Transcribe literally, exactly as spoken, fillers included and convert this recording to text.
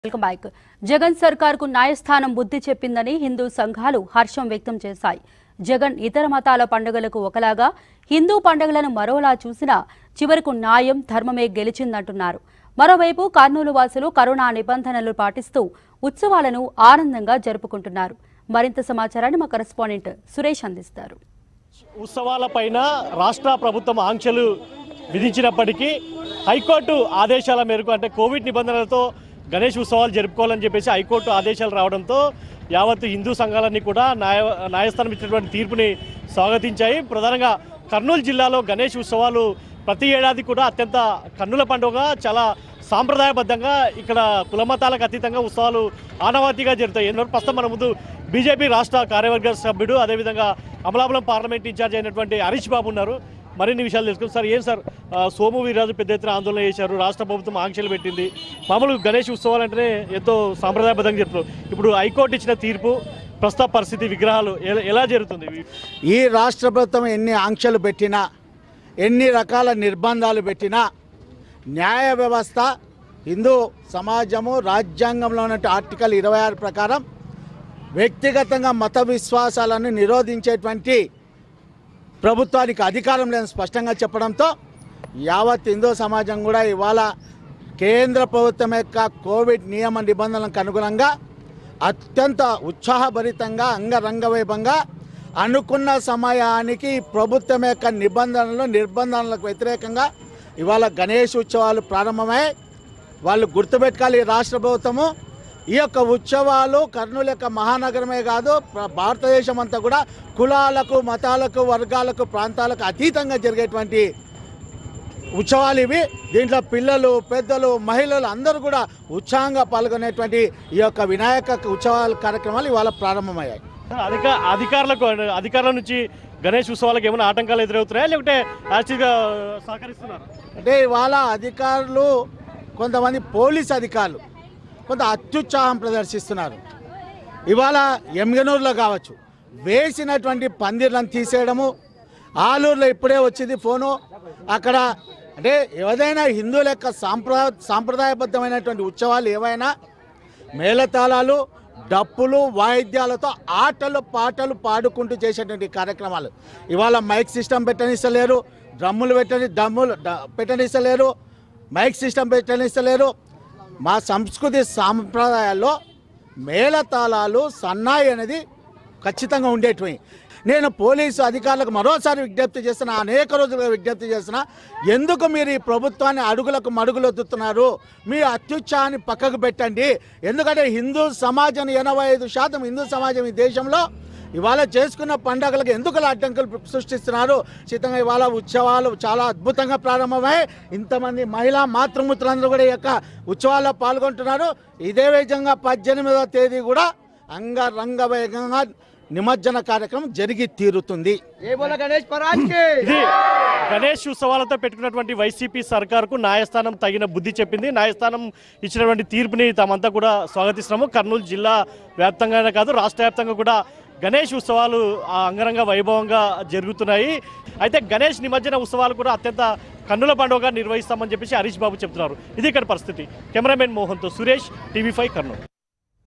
Welcome back. Jagan సర్కార్కు న్యాయస్థానం బుద్ధి చెప్పిందని హిందూ సంఘాలు హర్షం వ్యక్తం చేశాయి. జగన్ ఇతర మతాల పండుగలకు ఒకలాగా హిందూ పండుగలను మరోలా చూసినా చివరకు న్యాయం ధర్మమే గెలిచిందంటున్నారు. మరోవైపు కర్నూలు వాసులు కరోనా నిబంధనలు పాటిస్తూ ఉత్సవాలను ఆనందంగా జరుపుకుంటున్నారు. మరింత సమాచారాన్ని మా కరెస్పాండెంట్ సురేష్ అందిస్తారు. ఉత్సవాలపైన రాష్ట్ర ప్రభుత్వం ఆంక్షలు విధించినప్పటికీ హైకోర్టు ఆదేశాల మేరకు అంటే కోవిడ్ నిబంధనలతో గణేష్ ఉత్సవాలు జరుపుకోవాలని చెప్పేసి హైకోర్టు ఆదేశాలు రావడంతో యావత్తు హిందూ సంఘాలన్నీ కూడా న్యాయ న్యాయస్థానం ఇచ్చినటువంటి తీర్పుని స్వాగతించాయి. ప్రధానంగా కర్నూలు జిల్లాలో గణేష్ ఉత్సవాలు ప్రతి ఏడాది కూడా అత్యంత కన్నుల పండుగ చాలా సాంప్రదాయబద్ధంగా ఇక్కడ కులమతాలకు అతీతంగా ఉత్సవాలు ఆనవాతిగా జరుగుతాయి. ఎందుకంటే ప్రస్తుతం మన ముందు బీజేపీ రాష్ట్ర కార్యవర్గ సభ్యుడు అదేవిధంగా అమలాపురం పార్లమెంట్ ఇన్ఛార్జ్ అయినటువంటి హరీష్ బాబు ఉన్నారు. మరిన్ని విషయాలు తెలుసుకుంటాం. సార్, ఏం సార్ సోము వీర్రాజు పెద్ద ఎత్తున ఆందోళన చేశారు, రాష్ట్ర ప్రభుత్వం ఆంక్షలు పెట్టింది. మామూలు గణేష్ ఉత్సవాలు అంటేనే ఎంతో సాంప్రదాయబద్ధంగా చెప్తున్నారు. ఇప్పుడు హైకోర్టు ఇచ్చిన తీర్పు ప్రస్తుత పరిస్థితి విగ్రహాలు ఎలా జరుగుతుంది? ఈ రాష్ట్ర ప్రభుత్వం ఎన్ని ఆంక్షలు పెట్టినా ఎన్ని రకాల నిర్బంధాలు పెట్టినా న్యాయ వ్యవస్థ హిందూ సమాజము రాజ్యాంగంలో ఉన్న ఆర్టికల్ ఇరవై ఆరు ప్రకారం వ్యక్తిగతంగా మత విశ్వాసాలను నిరోధించేటువంటి ప్రభుత్వానికి అధికారం లేని స్పష్టంగా చెప్పడంతో యావత్ హిందూ సమాజం కూడా ఇవాళ కేంద్ర ప్రభుత్వం యొక్క కోవిడ్ నియమ నిబంధనలకు అనుగుణంగా అత్యంత ఉత్సాహభరితంగా అంగరంగ వైభవంగా అనుకున్న సమయానికి ప్రభుత్వం యొక్క నిబంధనలు నిర్బంధనలకు వ్యతిరేకంగా ఇవాళ గణేష్ ఉత్సవాలు ప్రారంభమై వాళ్ళు గుర్తుపెట్టుకోవాలి. రాష్ట్ర ప్రభుత్వము ఈ యొక్క ఉత్సవాలు కర్నూలు యొక్క మహానగరమే కాదు భారతదేశం అంతా కూడా కులాలకు మతాలకు వర్గాలకు ప్రాంతాలకు అతీతంగా జరిగేటువంటి ఉత్సవాలు ఇవి. దీంట్లో పిల్లలు పెద్దలు మహిళలు అందరూ కూడా ఉత్సాహంగా పాల్గొనేటువంటి ఈ యొక్క వినాయక ఉత్సవాల కార్యక్రమాలు ఇవాళ ప్రారంభమయ్యాయి. అధిక అధికారులకు అధికారుల నుంచి గణేష్ ఉత్సవాలకు ఏమైనా ఆటంకాలు ఎదురవుతున్నాయా లేకుంటే యాక్చువల్గా సహకరిస్తున్నారు? అంటే ఇవాళ అధికారులు కొంతమంది పోలీస్ అధికారులు కొంత అత్యుత్సాహం ప్రదర్శిస్తున్నారు. ఇవాళ ఎమ్గనూరులో కావచ్చు వేసినటువంటి పందిర్లను తీసేయడము, ఆలూరులో ఇప్పుడే వచ్చింది ఫోను. అక్కడ అంటే ఏదైనా హిందువుల యొక్క సాంప్రదాయ సాంప్రదాయబద్ధమైనటువంటి ఉత్సవాలు ఏవైనా మేళతాళాలు డప్పులు వాయిద్యాలతో ఆటలు పాటలు పాడుకుంటూ చేసేటువంటి కార్యక్రమాలు ఇవాళ మైక్ సిస్టమ్ పెట్టనిస్తలేరు, డ్రమ్ములు పెట్టని డమ్ములు పెట్టనిస్తలేరు, మైక్ సిస్టమ్ పెట్టనిస్తలేరు. మా సంస్కృతి సాంప్రదాయాల్లో మేళతాళాలు సన్నాయి అనేది ఖచ్చితంగా ఉండేటివి. నేను పోలీసు అధికారులకు మరోసారి విజ్ఞప్తి చేస్తున్నా, అనేక రోజులుగా విజ్ఞప్తి చేస్తున్నా, ఎందుకు మీరు ఈ ప్రభుత్వాన్ని అడుగులకు మడుగులొత్తుతున్నారు? మీ అత్యుత్సాహాన్ని పక్కకు పెట్టండి. ఎందుకంటే హిందూ సమాజం ఎనభై ఐదు శాతం హిందూ సమాజం ఈ దేశంలో ఇవాళ చేసుకున్న పండుగలకు ఎందుకు అడ్డంకులు సృష్టిస్తున్నారు? ఖచ్చితంగా ఇవాళ ఉత్సవాలు చాలా అద్భుతంగా ప్రారంభమై ఇంతమంది మహిళా మాతృమూర్తులందరూ కూడా ఈ యొక్క ఉత్సవాల్లో పాల్గొంటున్నారు. ఇదే విధంగా పద్దెనిమిదవ తేదీ కూడా అంగరంగ వైభవంగా నిమజ్జన కార్యక్రమం జరిగి తీరుతుంది. ఇది గణేష్ ఉత్సవాలతో పెట్టుకున్నటువంటి వైసీపీ సర్కార్కు న్యాయస్థానం తగిన బుద్ధి చెప్పింది. న్యాయస్థానం ఇచ్చినటువంటి తీర్పుని తామంతా కూడా స్వాగతిస్తున్నాము. కర్నూలు జిల్లా వ్యాప్తంగానే కాదు రాష్ట్ర వ్యాప్తంగా కూడా గణేష్ ఉత్సవాలు అంగరంగ వైభవంగా జరుగుతున్నాయి. అయితే గణేష్ నిమజ్జన ఉత్సవాలు కూడా అత్యంత కన్నుల పండుగగా నిర్వహిస్తామని చెప్పేసి హరీష్ బాబు చెప్తున్నారు. ఇది ఇక్కడ పరిస్థితి. కెమెరామెన్ మోహన్తో సురేష్, టీవీ ఫైవ్ కర్నూలు.